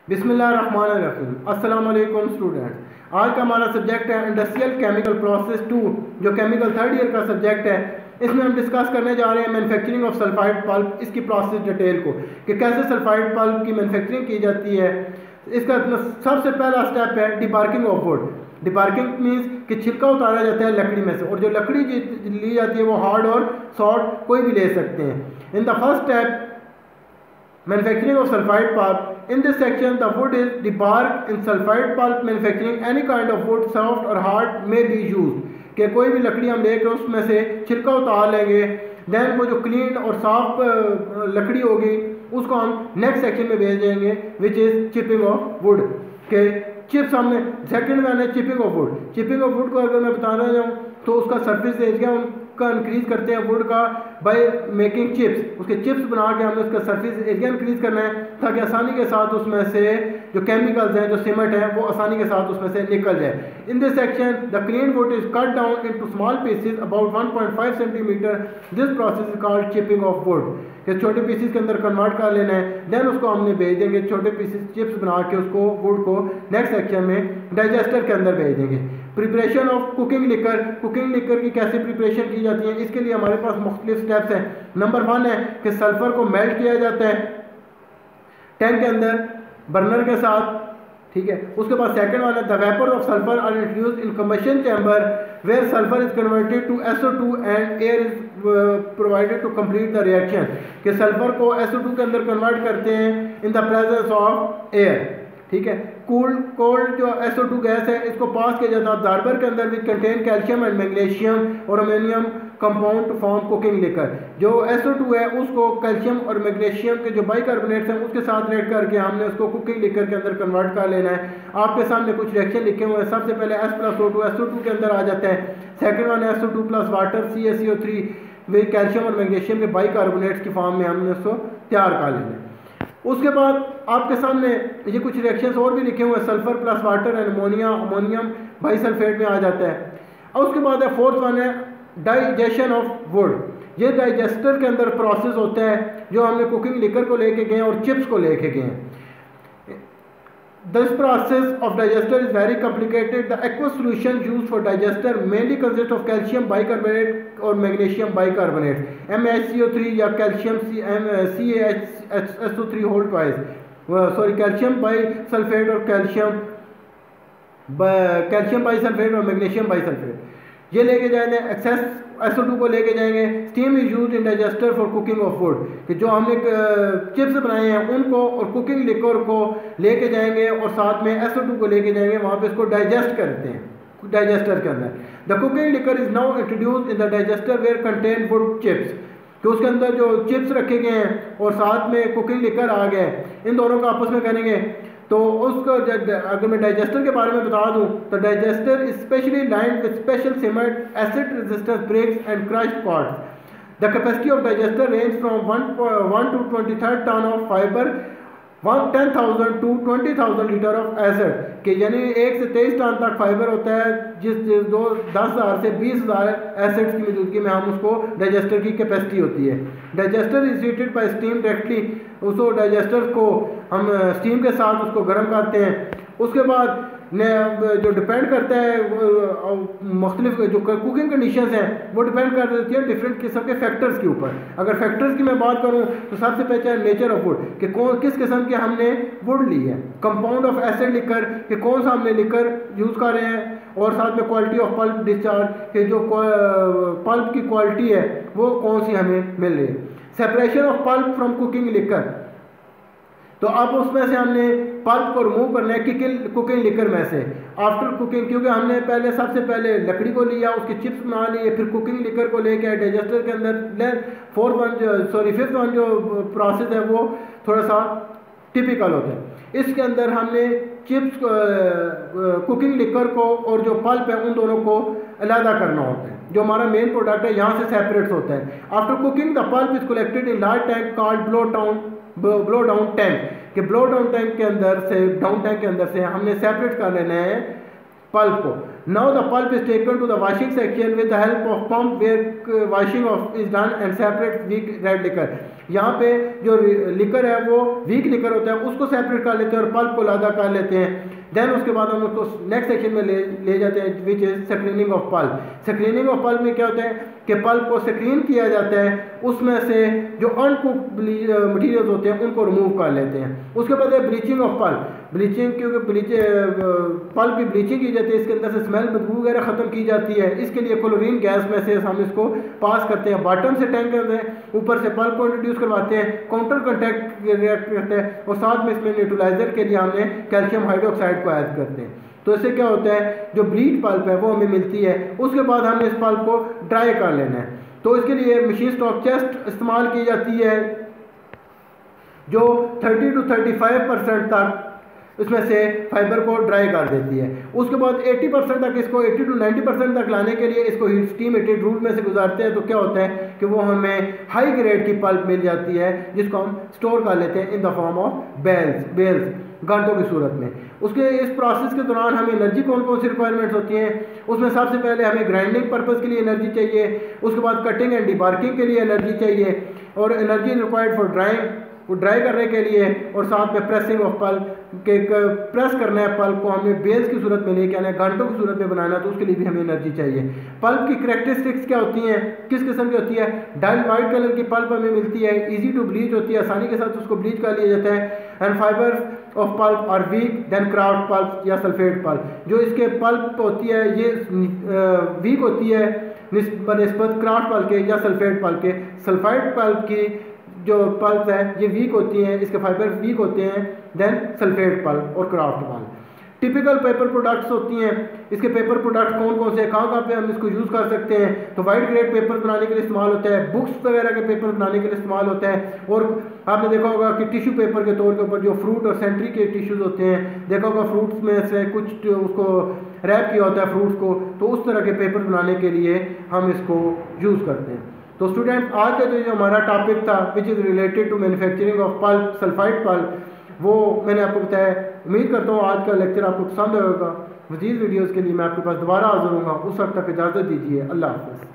बिस्मिल्लाहिर्रहमानिर्रहीम। अस्सलाम वालेकुम स्टूडेंट्स। आज का हमारा सब्जेक्ट है इंडस्ट्रियल केमिकल प्रोसेस 2, जो केमिकल थर्ड ईयर का सब्जेक्ट है। इसमें हम डिस्कस करने जा रहे हैं मैन्युफैक्चरिंग ऑफ सल्फाइड पल्प, इसकी प्रोसेस डिटेल को कि कैसे सल्फाइड पल्प की मैन्युफैक्चरिंग की जाती है। इसका सबसे पहला स्टेप है debarking of wood. Debarking means कि छिलका उतारा जाता है लकड़ी में से, और जो लकड़ी ली जाती है वो हार्ड और सॉफ्ट कोई भी ले सकते हैं। In the first step manufacturing of sulfide pulp. In this section, the wood is debarked. In sulfide pulp manufacturing, any kind of wood, soft or hard, may be used. कि कोई भी लकड़ी हम लेकर उसमें से छिलका उतार लेंगे, देन वो जो क्लीन और साफ लकड़ी होगी उसको हम नेक्स्ट सेक्शन में भेज देंगे, which is chipping of wood. के चिप्स हमने सेकंड में आने chipping of wood. Chipping of wood को अगर मैं बताना चाहूँ तो उसका सरफेस एरिया का इंक्रीज करते हैं वुड का बाय मेकिंग चिप्स। उसके चिप्स बना के हमने उसका सरफेस एरिया इंक्रीज करना है ताकि आसानी के साथ उसमें से जो केमिकल्स हैं, जो सीमेंट है, वो आसानी के साथ उसमें से निकल जाए। In this section the clean wood is cut down into small pieces about 1.5 centimetre. This process is called chipping of wood. कि छोटे पीसेस के अंदर कन्वर्ट कर लेना है, देन उसको हमने भेज देंगे छोटे पीसेस चिप्स बना के उसको वुड को नेक्स्ट सेक्शन में डाइजेस्टर के अंदर भेज देंगे। Preparation of cooking liquor. Cooking liquor की कैसे प्रिपरेशन की जाती है, इसके लिए हमारे पास मुख्तलिफ स्टेप्स हैं। नंबर 1 है कि सल्फर को मेल्ट किया जाता है टैंक के अंदर बर्नर के साथ, ठीक है। उसके बाद सेकंड वाला the vapour of sulphur are introduced in combustion chamber where sulphur is converted to SO2 and air is provided to complete the reaction. कि सल्फर को SO2 के अंदर कन्वर्ट करते हैं in the presence of air, ठीक है। Cold जो SO2 gas है इसको पास किया जाता है अब्जॉर्बर के अंदर, which contain calcium and magnesium और ammonium compound to form cooking liquor. जो SO2 है उसको कैल्शियम और मैग्नीशियम के जो बाइकार्बोनेट्स हैं उसके साथ रेड करके हमने उसको कुकिंग लिकर के अंदर कन्वर्ट कर लेना है। आपके सामने कुछ रिएक्शन लिखे हुए हैं। सबसे पहले S+O2 SO2 के अंदर आ जाता है। Second one SO2 plus water CaCO3 वे कैल्शियम और मैग्नीशियम के बाइकार्बोनेट्स की फॉर्म में हमने उसको तैयार कर लेना है। उसके बाद आपके सामने ये कुछ रिएक्शंस और भी लिखे हुए हैं। Sulphur plus water and ammonium bisulphate में आ जाता है। और उसके बाद है फोर्थ वन है डाइजेशन ऑफ वुड। ये डाइजेस्टर के अंदर प्रोसेस होता है जो हमने कुकिंग लिकर को लेके गए और चिप्स को लेके गए हैं। This process of digester is very complicated. The aqueous solution used for digester mainly consists of calcium bicarbonate और magnesium bicarbonate MaCO3 या calcium CaHSO3 whole twice, calcium bisulfate और calcium bisulfate और magnesium bisulfate ये लेके जाएंगे। Access SO2 को लेके जाएंगे। Steam is use in digester for cooking of wood. कि जो हमने चिप्स बनाए हैं उनको और कुकिंग लिक्वर को लेके जाएंगे और साथ में SO2 को लेके जाएंगे, वहाँ पे इसको डाइजेस्ट करते हैं डाइजेस्टर के अंदर। The cooking liquor is now introduced in the digester where contain wood chips. तो उसके अंदर जो चिप्स रखे गए हैं और साथ में कुकिंग लिक्वर आ गए, इन दोनों को आपस में करेंगे। तो उसको अगर मैं डाइजेस्टर के बारे में बता दूं तो digester is specially lined with special cement, acid resistance breaks and crushed parts. The capacity of digester range from 1 to 23 ton of fibre 10,000 to 20,000 litre of acid. कि यानी 1 से 23 टन तक फाइबर होता है, जिस 10,000 से 20,000 एसिड्स की मौजूदगी में हम उसको डाइजेस्टर की कैपेसिटी होती है। Digester is heated by steam directly. उसको डाइजेस्टर को हम स्टीम के साथ उसको गर्म करते हैं। उसके बाद जो डिपेंड करता है मुख्तलिफ जो कुकिंग कंडीशंस हैं वो डिपेंड कर देती है डिफरेंट किस्म के फैक्टर्स के ऊपर। अगर फैक्टर्स की मैं बात करूं तो सबसे पहले नेचर ऑफ वुड कि किस किस्म के हमने वुड ली है, कंपाउंड ऑफ एसिड लिकर कि कौन सा हमने लिकर यूज़ कर रहे हैं, और साथ में क्वालिटी ऑफ पल्प डिस्चार्ज कि जो पल्प की क्वालिटी है वो कौन सी हमें मिल रही है। Separation of pulp from cooking liquor. तो अब उसमें से हमने पल्प को रिमूव करना है कुकिंग लिकर में से आफ्टर कुकिंग, क्योंकि हमने पहले सबसे पहले लकड़ी को लिया, उसके चिप्स बना लिए, फिर कुकिंग लिकर को लेके डाइजेस्टर के अंदर। फिफ्थ वन जो प्रोसेस है वो थोड़ा सा टिपिकल होता है। इसके अंदर हमने चिप्स कुकिंग लिकर को और जो पल्प है उन दोनों को अलग करना होता है। जो हमारा मेन प्रोडक्ट है यहाँ से सेपरेट होता है। After cooking the pulp is collected in large tank called blow down tank. कि ब्लो डाउन टैंक के अंदर से हमने सेपरेट कर लेना है pulp को. Now the pulp is taken to the washing section with the help of pump where washing of is done and separate weak red liquor. यहाँ पे जो लिकर है वो वीक लिकर होता है, उसको सेपरेट कर लेते हैं और पल्प को अलग कर लेते हैं। देन उसके बाद हम उसको नेक्स्ट सेक्शन में ले जाते हैं, which is screening of pulp. Screening of pulp में क्या होता है कि पल्प को स्क्रीन किया जाता है, उसमें से जो अनकुक्ड मटीरियल्स होते हैं उनको रिमूव कर लेते हैं। उसके बाद है ब्लीचिंग ऑफ पल्प। ब्लीचिंग, क्योंकि पल्प की ब्लीचिंग की जाती है, इसके अंदर से स्मेल बदबू वगैरह ख़त्म की जाती है। इसके लिए क्लोरीन गैस में से हम इसको पास करते हैं, बॉटम से टैंक करते हैं, ऊपर से पल्प को इंट्रोड्यूस करवाते हैं, काउंटर कंटैक्ट रिएक्ट करते हैं और साथ में इसमें न्यूट्रलाइजर के लिए हमने कैल्शियम हाइड्रोक्साइड को ऐड करते हैं। तो इससे क्या होता है, जो ब्लीच पल्प है वो हमें मिलती है। उसके बाद हमने इस पल्प को ड्राई कर लेना है। तो इसके लिए मशीन स्टॉक चेस्ट इस्तेमाल की जाती है जो 30 to 35% तक इसमें से फाइबर को ड्राई कर देती है। उसके बाद 80% तक इसको 80 to 90% तक लाने के लिए इसको हीट स्टीम हीटेड रूट में से गुजारते हैं। तो क्या होता है कि वो हमें हाई ग्रेड की पल्प मिल जाती है जिसको हम स्टोर कर लेते हैं in the form of bales गांठों की सूरत में। उसके इस प्रोसेस के दौरान हमें एनर्जी कौन कौन सी रिक्वायरमेंट्स होती हैं, उसमें सबसे पहले हमें ग्राइंडिंग पर्पज़ के लिए एनर्जी चाहिए, उसके बाद कटिंग एंड डिबार्किंग के लिए एनर्जी चाहिए, और एनर्जी रिक्वायर्ड फॉर ड्राइंग, वो ड्राई करने के लिए, और साथ में प्रेसिंग ऑफ पल्प के प्रेस करना है पल्प को हमें बेल्स की सूरत में लेके आना है, घंटों की सूरत में बनाना है, तो उसके लिए भी हमें एनर्जी चाहिए। पल्प की कैरेक्टरिस्टिक्स क्या होती हैं, किस किस्म की होती है, डाइल वाइट कलर की पल्प हमें मिलती है, इजी टू ब्लीच होती है, आसानी के साथ उसको ब्लीच कर लिया जाता है। And fibre of pulp are weak then kraft pulp या सल्फेट पल्प। जो इसके पल्प होती है ये वीक होती है बनिस्बत क्राफ्ट पल्प के या सल्फेट पल्प के। सल्फाइड पल्प की जो पल्प है ये वीक होती हैं, इसके फाइबर वीक होते हैं देन सल्फेट पल्प और kraft pulp. Typical paper products होती हैं, इसके पेपर प्रोडक्ट कौन कौन से, कहाँ पे हम इसको यूज़ कर सकते हैं। तो वाइट ग्रेड पेपर बनाने के लिए इस्तेमाल होता है, बुक्स वगैरह के पेपर बनाने के लिए इस्तेमाल होता है, और आपने देखा होगा कि टिश्यू पेपर के तौर के ऊपर जो फ्रूट और सेंट्री के टिश्यूज़ होते हैं, देखा होगा फ्रूट्स में से कुछ उसको रैप किया होता है फ्रूट्स को, तो उस तरह के पेपर बनाने के लिए हम इसको यूज़ करते हैं। तो स्टूडेंट आज का जो हमारा टॉपिक था which is related to manufacturing of pulp, sulphide pulp, वो मैंने आपको बताया। उम्मीद करता हूँ आज का लेक्चर आपको पसंद आएगा। मज़ीद वीडियोज़ के लिए मैं आपके पास दोबारा हाज़िर होऊंगा, उस वक्त तक इजाज़त दीजिए। अल्लाह हाफ़िज़।